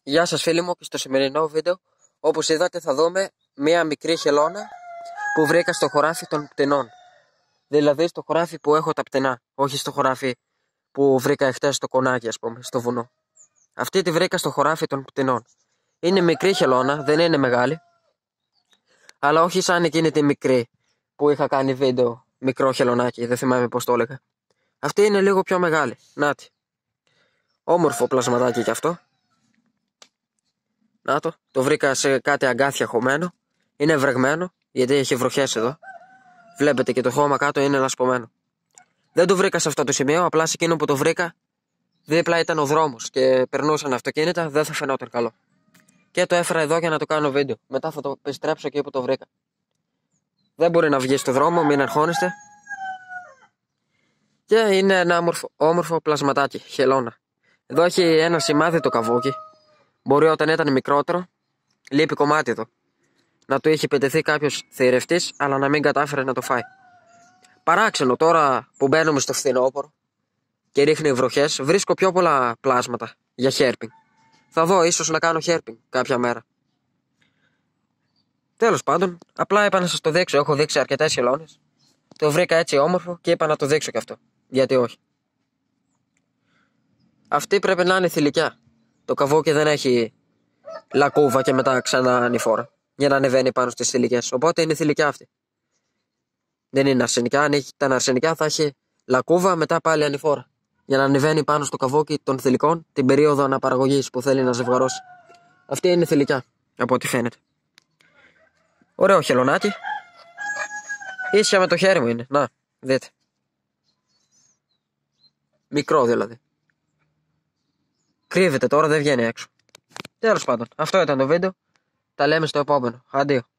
Γεια σας φίλοι μου, και στο σημερινό βίντεο, όπως είδατε, θα δούμε μία μικρή χελώνα που βρήκα στο χωράφι των πτηνών. Δηλαδή στο χωράφι που έχω τα πτηνά, όχι στο χωράφι που βρήκα εχθές στο κονάκι, ας πούμε, στο βουνό. Αυτή τη βρήκα στο χωράφι των πτηνών. Είναι μικρή χελώνα, δεν είναι μεγάλη, αλλά όχι σαν εκείνη τη μικρή που είχα κάνει βίντεο, μικρό χελωνάκι, δεν θυμάμαι πώς το έλεγα. Αυτή είναι λίγο πιο μεγάλη, νάτι. Όμορφο πλασματάκι κι αυτό. Να το βρήκα σε κάτι αγκάθια χωμένο. Είναι βρεγμένο, γιατί έχει βροχές εδώ. Βλέπετε και το χώμα κάτω είναι λασπωμένο. Δεν το βρήκα σε αυτό το σημείο, απλά σε εκείνο που το βρήκα, δίπλα ήταν ο δρόμος και περνούσαν αυτοκίνητα, δεν θα φαινόταν καλό. Και το έφερα εδώ για να το κάνω βίντεο. Μετά θα το επιστρέψω εκεί που το βρήκα. Δεν μπορεί να βγει στο δρόμο, μην αγχώνεστε. Και είναι ένα όμορφο πλασματάκι, χελώνα. Εδώ έχει ένα σημάδι το καβούκι. Μπορεί όταν ήταν μικρότερο, λείπει κομμάτι εδώ, να του είχε πετεθεί κάποιος θηρευτής, αλλά να μην κατάφερε να το φάει. Παράξενο, τώρα που μπαίνουμε στο φθινόπωρο και ρίχνει βροχές, βρίσκω πιο πολλά πλάσματα για χέρπινγκ. Θα δω, ίσως να κάνω χέρπινγκ κάποια μέρα. Τέλος πάντων, απλά είπα να σας το δείξω. Έχω δείξει αρκετές χελώνες. Το βρήκα έτσι όμορφο και είπα να το δείξω κι αυτό. Γιατί όχι. Αυτή πρέπει να είναι θηλυκιά. Το καβούκι δεν έχει λακκούβα και μετά ξανά ανηφόρα για να ανεβαίνει πάνω στις θηλυκές. Οπότε είναι θηλυκιά αυτή. Δεν είναι αρσενικά. Αν ήταν αρσενικά θα έχει λακκούβα, μετά πάλι ανηφόρα. Για να ανεβαίνει πάνω στο καβούκι των θηλυκών την περίοδο αναπαραγωγής που θέλει να ζευγαρώσει. Αυτή είναι θηλυκιά, από ό,τι φαίνεται. Ωραίο χελωνάκι. Ίσια με το χέρι μου είναι. Να, δείτε. Μικρό δηλαδή. Κρύβεται τώρα, δεν βγαίνει έξω. Τέλος πάντων, αυτό ήταν το βίντεο. Τα λέμε στο επόμενο. Αντίο.